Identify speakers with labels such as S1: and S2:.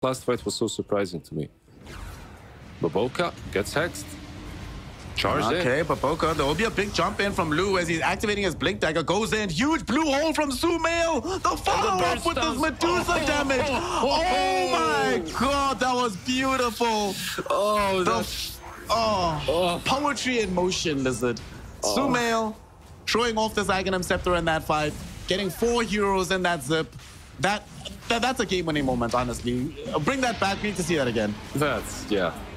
S1: last fight was so surprising to me. Baboka gets hexed. Charged in.
S2: Okay, Baboka, there will be a big jump in from Lu as he's activating his Blink Dagger. Goes in, huge blue hole from Sumail. The follow-up with this Medusa damage. Oh my god, that was beautiful. Poetry in motion, Lizard. Sumail showing off this Aghanim Scepter in that fight, getting 4 heroes in that zip. That's a game-winning moment, honestly. Bring that back. We need to see that again.
S1: Yeah.